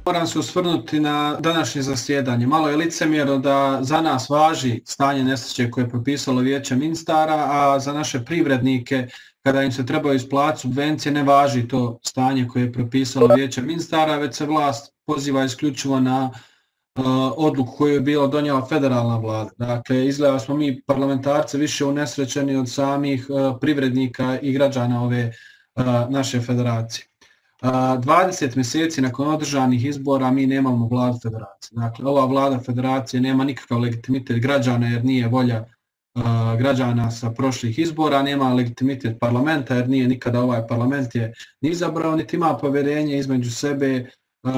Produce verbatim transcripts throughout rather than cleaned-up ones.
moram se osvrnuti na današnje zasjedanje. Malo je licemjerno da za nas važi stanje nesreće koje je propisalo Vijeće ministara, a za naše privrednike, kada im se trebaju isplatiti subvencije, ne važi to stanje koje je propisalo Vijeće ministara, već se vlast poziva isključivo na uh, odluku koju je bila donijela federalna vlada. Dakle, izgleda smo mi parlamentarci više unesrećeni od samih uh, privrednika i građana ove uh, naše federacije. dvadeset mjeseci nakon održanih izbora mi nemamo vladu federacije. Dakle, ova vlada federacije nema nikakav legitimitet građana jer nije volja uh, građana sa prošlih izbora, nema legitimitet parlamenta jer nije nikada ovaj parlament je ni izabrao, niti ima povjerenje između sebe uh,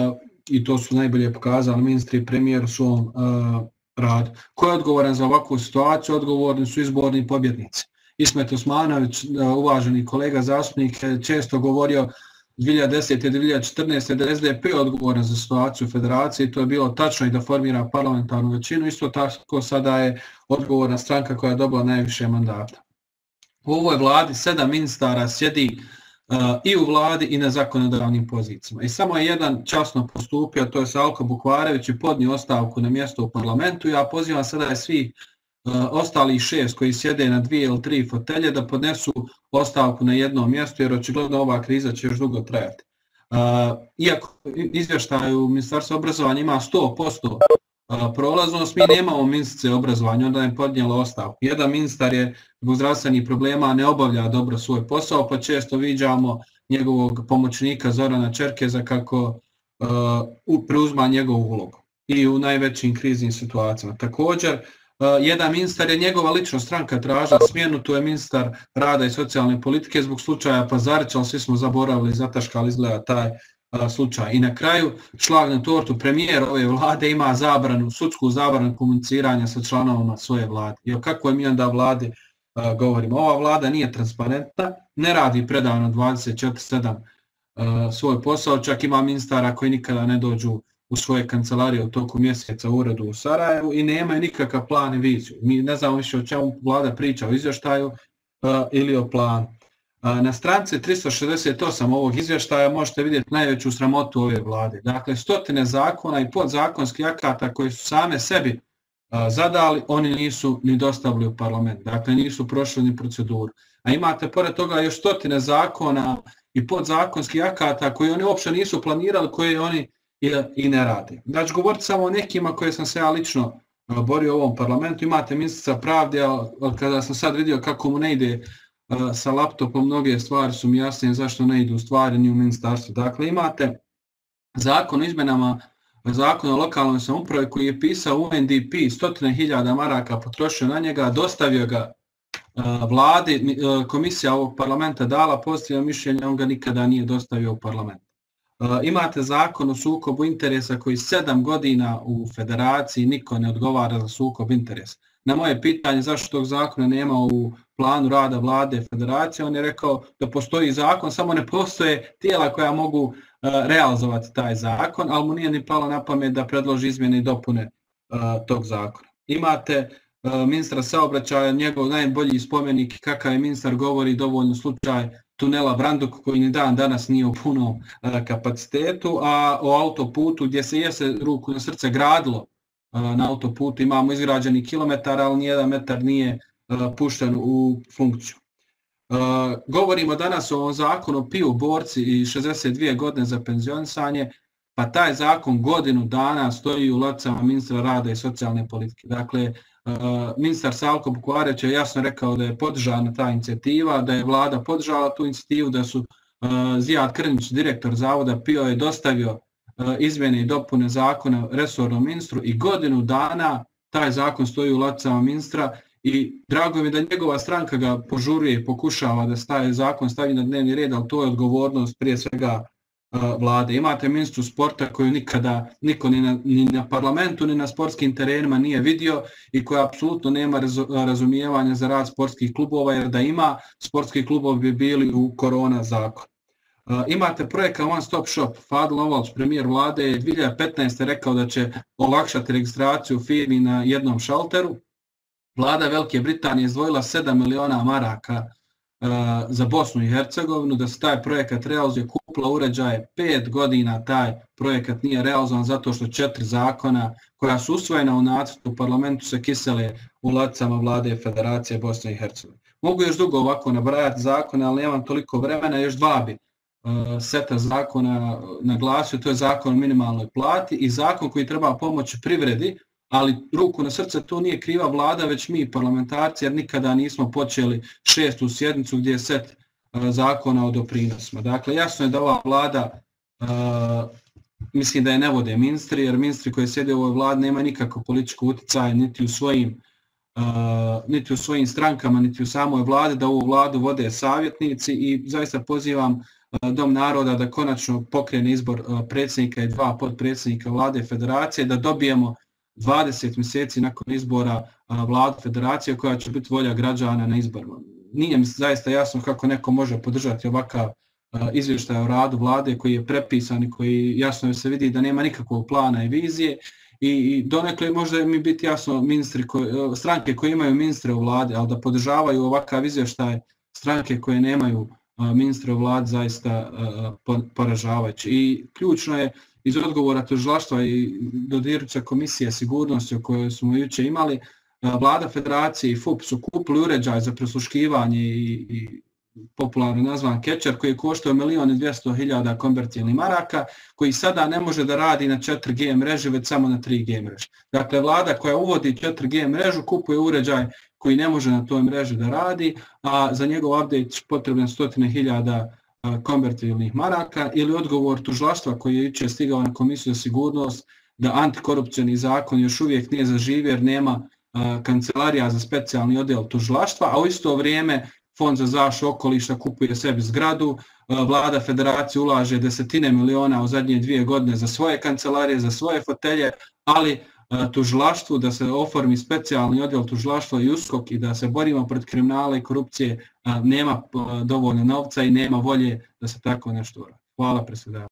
i to su najbolje pokazali ministri i premijer u svom uh, radu. Ko je odgovoran za ovakvu situaciju? Odgovorni su izborni pobjednici. Ismet Osmanović, uh, uvaženi kolega zastupnik, je često govorio dvije hiljade desete. dvije hiljade četrnaeste. da je S D P odgovoran za situaciju u federaciji, to je bilo tačno i da formira parlamentarnu većinu, isto tako sada je odgovorna stranka koja je dobila najviše mandata. U ovoj vladi sedam ministara sjedi uh, i u vladi i na zakonodavnim pozicijama. I samo je jedan časno postupio, to je Salko Bukvarević i podnio ostavku na mjesto u parlamentu. Ja pozivam sada je svi Uh, ostali šest koji sjede na dvije ili tri fotelje da podnesu ostavku na jednom mjestu jer očigledno ova kriza će još dugo trajati. Uh, iako izvještaj u Ministarstvu obrazovanja ima sto posto uh, prolaznost, mi nemamo ministrice obrazovanja, onda je podnijela ostavku. Jedan ministar je zbog zdravstvenih problema ne obavlja dobro svoj posao, pa često viđamo njegovog pomoćnika Zorana Čerkeza kako uh, preuzma njegovu ulogu i u najvećim kriznim situacijama. Također, Uh, jedan ministar je njegova lična stranka tražila smjenu, to je ministar rada i socijalne politike zbog slučaja Pazarića, ali svi smo zaboravili, zataškali izgleda taj uh, slučaj. I na kraju, šlag na tortu, premijer ove vlade ima zabranu, sudsku zabranu komuniciranja sa članovima svoje vlade. I o kakvoj mi onda vladi uh, govorimo? Ova vlada nije transparentna, ne radi predavno dvadeset četiri sedam uh, svoj posao, čak ima ministara koji nikada ne dođu u svoje kancelarije u toku mjeseca u uredu u Sarajevu i nemaju nikakav plan i viziju. Mi ne znamo više o čemu vlada priča, o izvještaju uh, ili o planu. Uh, na stranici tristo šezdeset osam ovog izvještaja možete vidjeti najveću sramotu ove vlade. Dakle, stotine zakona i podzakonskih akata koji su same sebi uh, zadali, oni nisu ni dostavili u parlament. Dakle, nisu prošli ni proceduru. A imate pored toga još stotine zakona i podzakonskih akata koji oni uopće nisu planirali, koje oni I, i ne radi. Znači, govoriti samo o nekima koje sam se ja lično uh, borio u ovom parlamentu. Imate ministrica pravde, ali kada sam sad vidio kako mu ne ide uh, sa laptopom, mnoge stvari su mi jasnije zašto ne idu stvari ni u ministarstvu. Dakle, imate zakon o izmenama zakona o lokalnoj samoupravi koji je pisao U N D P, stotine hiljada maraka potrošio na njega, dostavio ga uh, vladi, uh, komisija ovog parlamenta dala pozitivno mišljenje, on ga nikada nije dostavio u parlament. Uh, imate zakon o sukobu interesa koji sedam godina u federaciji niko ne odgovara za sukob interesa. Na moje pitanje zašto tog zakona nema u planu rada vlade federacije, on je rekao da postoji zakon, samo ne postoje tijela koja mogu uh, realizovati taj zakon, ali mu nije ni palo na pamet da predloži izmjene i dopune uh, tog zakona. Imate uh, ministra saobraćaja, njegov najbolji spomenik kakav je ministar govori dovoljno slučaj tunela Branduk koji ni dan danas nije u punom uh, kapacitetu, a o autoputu gdje se jese ruku na srce gradilo uh, na autoputu imamo izgrađeni kilometar, ali nijedan metar nije uh, pušten u funkciju. Uh, govorimo danas o ovom zakonu o piju borci i šezdeset dvije godine za penzionisanje, pa taj zakon godinu dana stoji u ladicama ministra rada i socijalne politike. Dakle, Uh, ministar Salko Bukvareć je jasno rekao da je podržana ta inicijativa, da je vlada podržala tu inicijativu, da su uh, Zijad Krnić, direktor zavoda P I O je dostavio uh, izmjene i dopune zakona resornom ministru i godinu dana taj zakon stoji u ladicama ministra i drago mi da njegova stranka ga požuruje i pokušava da staje zakon stavi na dnevni red, ali to je odgovornost prije svega vlade. Imate ministru sporta koju nikada niko ni na, ni na parlamentu ni na sportskim terenima nije vidio i koja apsolutno nema razumijevanja za rad sportskih klubova, jer da ima, sportski klubovi bi bili u korona zakon. Uh, imate projekat One Stop Shop. Fadl Novalč, premijer vlade, je dvije hiljade petnaeste. rekao da će olakšati registraciju firmi na jednom šalteru. Vlada Velike Britanije izdvojila sedam miliona maraka uh, za Bosnu i Hercegovinu, da se taj projekat realizuje. kupila uređaje, pet godina taj projekat nije realizovan zato što četiri zakona koja su usvojena u nacrtu u parlamentu se kisele u ladicama vlade Federacije Bosne i Hercegovine. Mogu još dugo ovako nabrajati zakone, ali nemam toliko vremena, još dva bi uh, seta zakona naglasio, to je zakon o minimalnoj plati i zakon koji treba pomoći privredi, ali ruku na srce to nije kriva vlada, već mi parlamentarci, jer nikada nismo počeli šestu sjednicu gdje je set uh, zakona o doprinosima. Dakle, jasno je da ova vlada, uh, mislim da je ne vode ministri, jer ministri koji sjede u ovoj vladi nema nikakvo političko utjecaj niti u svojim Uh, niti u svojim strankama, niti u samoj vladi, da ovu vladu vode savjetnici i zaista pozivam uh, Dom naroda da konačno pokrene izbor uh, predsjednika i dva potpredsjednika vlade Federacije, da dobijemo dvadeset mjeseci nakon izbora uh, vladu Federacije koja će biti volja građana na izborima. Nije mi zaista jasno kako neko može podržati ovakav uh, izvještaj o radu vlade koji je prepisan i koji jasno se vidi da nema nikakvog plana i vizije. I donekle možda mi biti jasno ministri koji, stranke koje imaju ministre u vladi, ali da podržavaju ovakav izvještaj stranke koje nemaju ministre u vladi zaista poražavajući. I ključno je iz odgovora tužilaštva i dodirujuće komisije sigurnosti o kojoj smo jučer imali, vlada Federacije i F U P su kupili uređaj za prisluškivanje i, i popularno nazvan Catcher koji je koštao milion i dvjesto hiljada konvertibilnih maraka, koji sada ne može da radi na četiri G mreži, već samo na tri G mreži. Dakle, vlada koja uvodi četiri G mrežu kupuje uređaj koji ne može na toj mreži da radi, a za njegov update potrebno stotine hiljada konvertibilnih maraka, ili odgovor tužilaštva koji je jučer stigao na Komisiju za sigurnost da antikorupcijni zakon još uvijek nije zaživio jer nema kancelarija za specijalni odjel tužilaštva, a u isto vrijeme Fond za zaštitu okoliša kupuje sebi zgradu, vlada Federacije ulaže desetine miliona u zadnje dvije godine za svoje kancelarije, za svoje fotelje, ali tužilaštvu da se oformi specijalni odjel tužilaštva i USKOK i da se borimo protiv kriminala i korupcije nema dovoljno novca i nema volje da se tako nešto uradi. Hvala predsjedavajući.